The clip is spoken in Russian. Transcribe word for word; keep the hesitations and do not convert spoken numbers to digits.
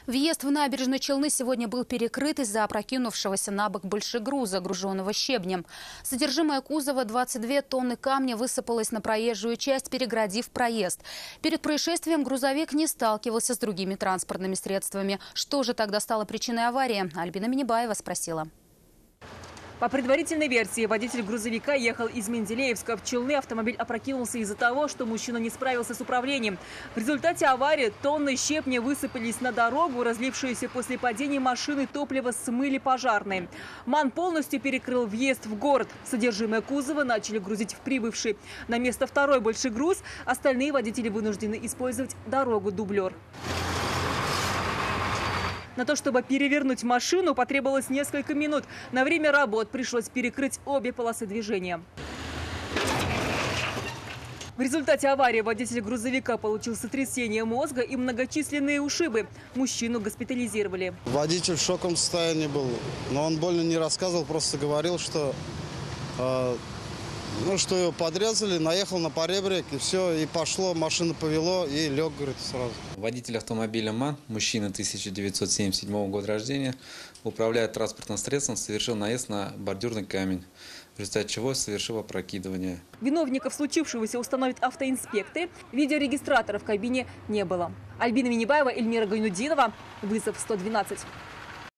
Въезд в набережную Челны сегодня был перекрыт из-за опрокинувшегося на бок большегруза, груженного щебнем. Содержимое кузова двадцать две тонны камня высыпалось на проезжую часть, переградив проезд. Перед происшествием грузовик не сталкивался с другими транспортными средствами. Что же тогда стало причиной аварии? Альбина Минибаева спросила. По предварительной версии, водитель грузовика ехал из Менделеевска в Челны. Автомобиль опрокинулся из-за того, что мужчина не справился с управлением. В результате аварии тонны щебня высыпались на дорогу. Разлившиеся после падения машины топливо смыли пожарные. МАН полностью перекрыл въезд в город. Содержимое кузова начали грузить в прибывший на место второй большой груз. Остальные водители вынуждены использовать дорогу-дублер. На то, чтобы перевернуть машину, потребовалось несколько минут. На время работ пришлось перекрыть обе полосы движения. В результате аварии водитель грузовика получил сотрясение мозга и многочисленные ушибы. Мужчину госпитализировали. Водитель в шоковом состоянии был, но он больно не рассказывал, просто говорил, что... Э Ну, что его подрезали, наехал на поребрик, и все, и пошло, машина повело, и лег, говорит, сразу. Водитель автомобиля МАН, мужчина тысяча девятьсот семьдесят седьмого года рождения, управляя транспортным средством, совершил наезд на бордюрный камень, в результате чего совершил опрокидывание. Виновников случившегося установят автоинспекты. Видеорегистратора в кабине не было. Альбина Минибаева, Эльмира Гайнудинова. Вызов сто двенадцать.